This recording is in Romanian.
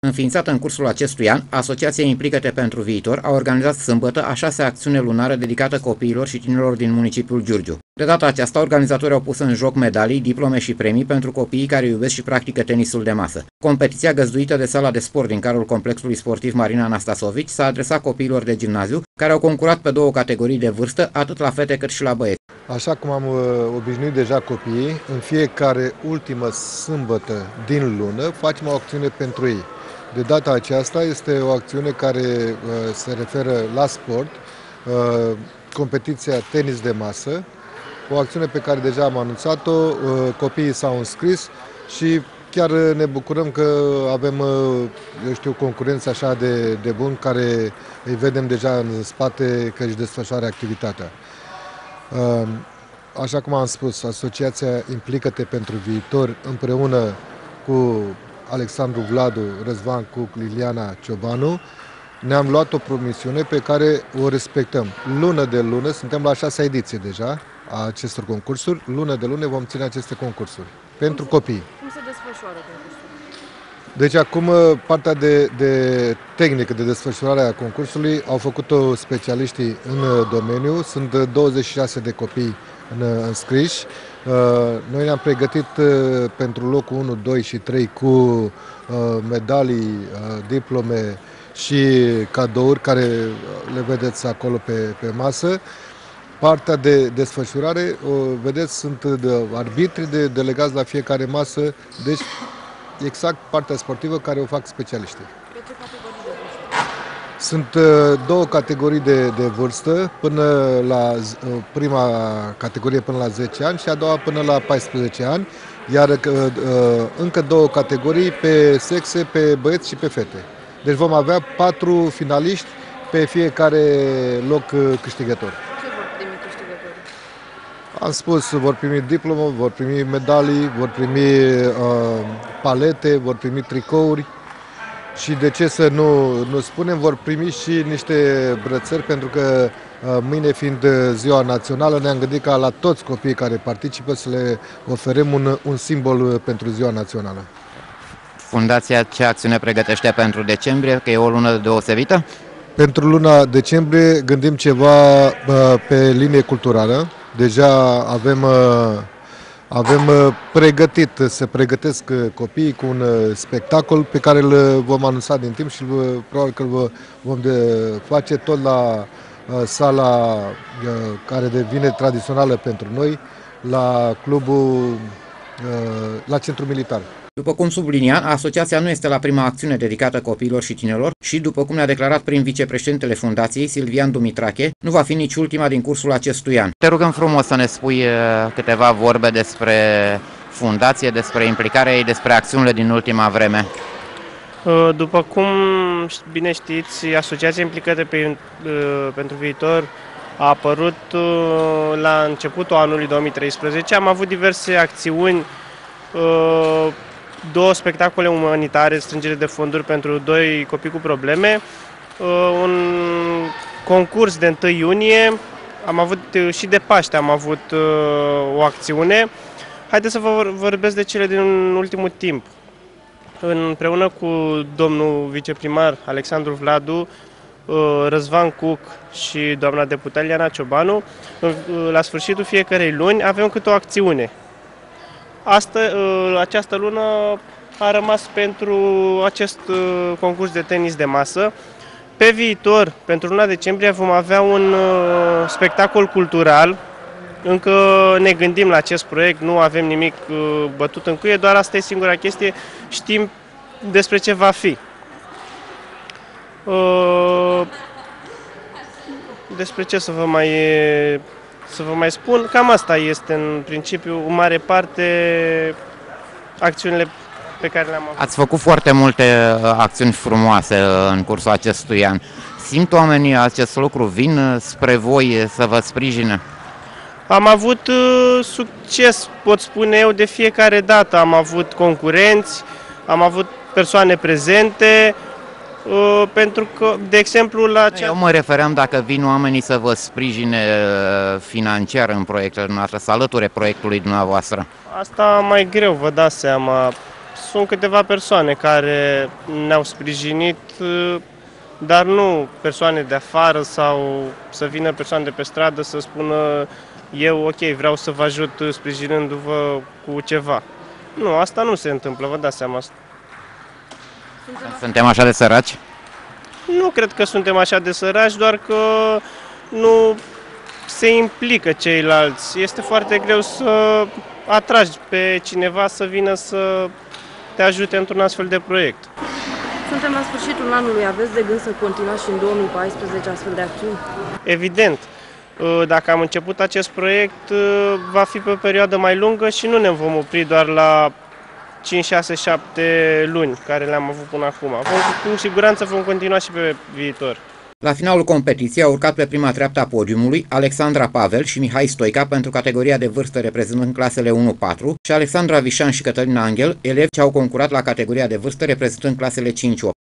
Înființată în cursul acestui an, Asociația Implică-te pentru Viitor a organizat sâmbătă a 6-a acțiune lunară dedicată copiilor și tinerilor din municipiul Giurgiu. De data aceasta, organizatorii au pus în joc medalii, diplome și premii pentru copiii care iubesc și practică tenisul de masă. Competiția găzduită de sala de sport din cadrul complexului sportiv Marina Anastasovici s-a adresat copiilor de gimnaziu, care au concurat pe 2 categorii de vârstă, atât la fete cât și la băieți. Așa cum am obișnuit deja copiii, în fiecare ultimă sâmbătă din lună facem o acțiune pentru ei. De data aceasta este o acțiune care se referă la sport, competiția tenis de masă, o acțiune pe care deja am anunțat-o, copiii s-au înscris și chiar ne bucurăm că avem, eu știu, concurență așa de buni care îi vedem deja în spate că își desfășoară activitatea. Așa cum am spus, Asociația Implică-te pentru Viitor împreună cu Alexandru Vladu, Răzvan Cuc, Liliana Ciobanu, ne-am luat o promisiune pe care o respectăm. Lună de lună, suntem la 6-a ediție deja a acestor concursuri, lună de lună vom ține aceste concursuri pentru copii. Cum se desfășoară concursul? Deci acum partea de tehnică de desfășurare a concursului au făcut-o specialiștii în domeniu, sunt 26 de copii înscriși. Noi ne-am pregătit pentru locul 1, 2 și 3 cu medalii, diplome și cadouri care le vedeți acolo pe masă. Partea de desfășurare, vedeți, sunt arbitri delegați la fiecare masă, deci exact partea sportivă care o fac specialiștii. Pe ce categorii de vârstă? Sunt 2 categorii de vârstă, până la prima categorie până la 10 ani și a doua până la 14 ani, iar încă 2 categorii pe sexe, pe băieți și pe fete. Deci vom avea 4 finaliști pe fiecare loc câștigător. Ce vor primi câștigătorii? Am spus, vor primi diplomă, vor primi medalii, vor primi palete, vor primi tricouri și de ce să nu spunem, vor primi și niște brățări pentru că mâine fiind ziua națională ne-am gândit ca la toți copiii care participă să le oferim un simbol pentru ziua națională. Fundația ce acțiune pregătește pentru decembrie, că e o lună deosebită? Pentru luna decembrie gândim ceva pe linie culturală. Deja avem pregătit, se pregătesc copiii cu un spectacol pe care îl vom anunța din timp și probabil că îl vom face tot la sala care devine tradițională pentru noi, la clubul, la centrul militar. După cum sublinia, asociația nu este la prima acțiune dedicată copiilor și tinerilor și, după cum ne-a declarat prin vicepreședintele fundației, Silvian Dumitrache, nu va fi nici ultima din cursul acestui an. Te rugăm frumos să ne spui câteva vorbe despre fundație, despre implicarea ei, despre acțiunile din ultima vreme. După cum bine știți, Asociația Implică-te pentru Viitor a apărut la începutul anului 2013. Am avut diverse acțiuni, 2 spectacole umanitare, strângere de fonduri pentru 2 copii cu probleme, un concurs de 1 iunie, am avut și de Paște, am avut o acțiune. Haideți să vă vorbesc de cele din ultimul timp. Împreună cu domnul viceprimar Alexandru Vladu, Răzvan Cuc și doamna deputat Liliana Ciobanu, la sfârșitul fiecărei luni avem câte o acțiune. Această lună a rămas pentru acest concurs de tenis de masă. Pe viitor, pentru luna decembrie, vom avea un spectacol cultural. Încă ne gândim la acest proiect, nu avem nimic bătut în cuie, doar asta e singura chestie, știm despre ce va fi. Despre ce să vă mai spun, cam asta este în principiu, în mare parte, acțiunile pe care le-am avut. Ați făcut foarte multe acțiuni frumoase în cursul acestui an. Simt oamenii acest lucru? Vin spre voi să vă sprijine? Am avut succes, pot spune eu, de fiecare dată. Am avut concurenți, am avut persoane prezente, pentru că, de exemplu, Eu mă refeream dacă vin oamenii să vă sprijine financiar în proiectele noastre, să alăture proiectului dumneavoastră. Asta mai greu, vă dați seama. sunt câteva persoane care ne-au sprijinit, dar nu persoane de afară sau să vină persoane de pe stradă să spună eu, ok, vreau să vă ajut sprijinându-vă cu ceva. Nu, asta nu se întâmplă, vă dați seama. Suntem așa de săraci? Nu cred că suntem așa de săraci, doar că nu se implică ceilalți. Este foarte greu să atragi pe cineva să vină să te ajute într-un astfel de proiect. Suntem la sfârșitul anului. Aveți de gând să continuați și în 2014 astfel de acțiuni? Evident, dacă am început acest proiect, va fi pe o perioadă mai lungă și nu ne vom opri doar la 5, 6, 7 luni care le-am avut până acum. Cu siguranță vom continua și pe viitor. La finalul competiției au urcat pe prima treaptă a podiumului Alexandra Pavel și Mihai Stoica pentru categoria de vârstă reprezentând clasele 1-4 și Alexandra Vișan și Cătălina Anghel, elevi ce au concurat la categoria de vârstă reprezentând clasele 5-8.